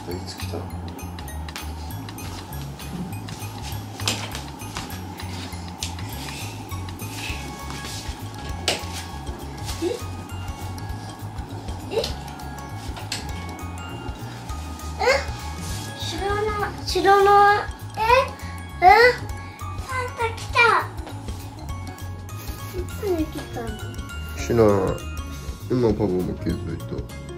いつ来た？ 知らない。サンタ来た。いつに来たの？ 知らない。今パパも気づいた。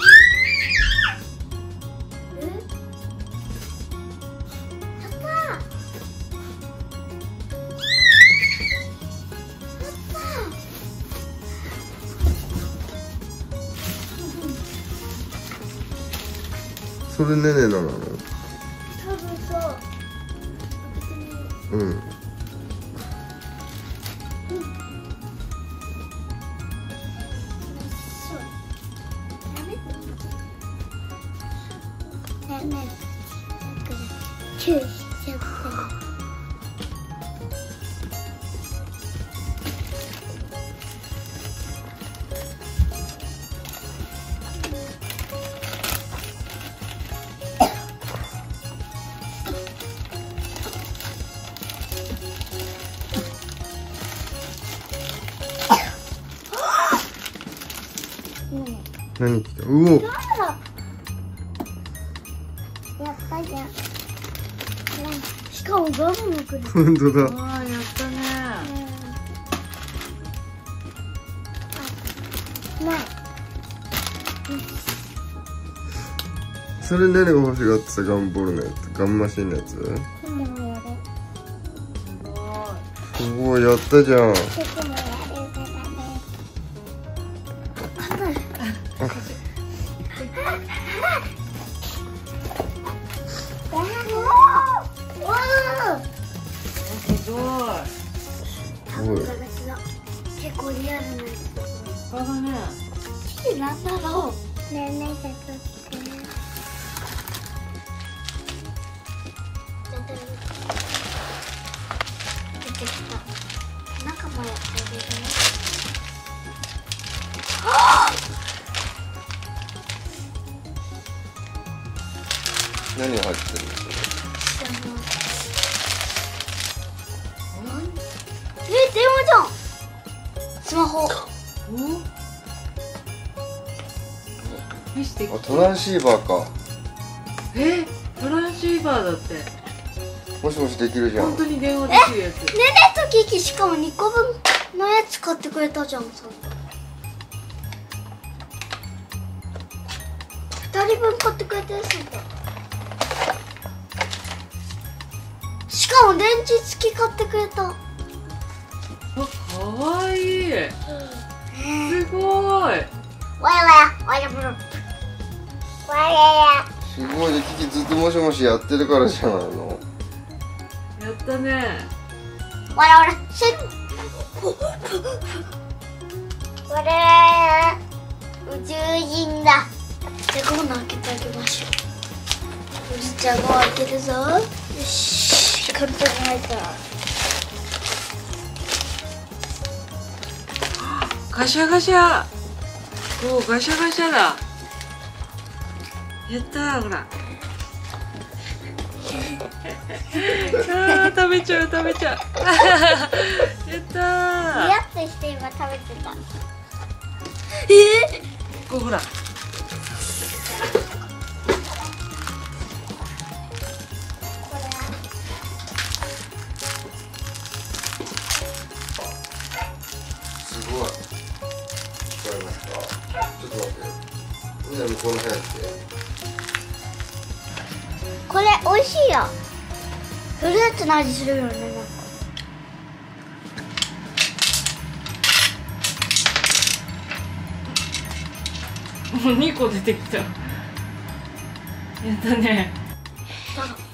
それねねなの？ 多分そう。 うん。 チューしちゃった。 何来た？うお。 やったじゃん。しかもガムもくる。 本当だ。 ああ、やったね。 ない。 それねねが欲しがってたガムボールのやつ、ガムマシンのやつ。 今もやる。 すごい、やったじゃん。 今もやるからね。 すごい。 すごい。 結構リアルなやつ。 他がね。 なんだろう。ねえねえ、ちょっと来て。出てきた。中もやってるね。 何入ってるの？ 電話じゃん。スマホ。 お。見せて。 あ、トランシーバーか。 トランシーバーだって。 もしもしできるじゃん。 本当に電話できるやつ。 ねねとキキしかも2個分のやつ買ってくれたじゃん。2人分買ってくれたやつだ。しかも電池付き買ってくれた。 あ、かわいい。すごい。 わやわやわやぶる。わやや。 すごいね、キキずっともしもしやってるからじゃないの。 やったね。 わらわらせん。わら宇宙人だ。じゃあゴム開けてあげましょう。おじちゃんゴム開けるぞ。よし、簡単に開いた。 ガシャガシャ。おお、ガシャガシャだ。やったー、ほら。あー、食べちゃう、食べちゃう。やったー。 ニヤッとして今食べてた。 こうほら。 すごい。聞こえますか？ちょっと待って。みんな向こうの部屋来て。 これ美味しいよ。フルーツの味するよね。 もう2個出てきた。やったね。 なんか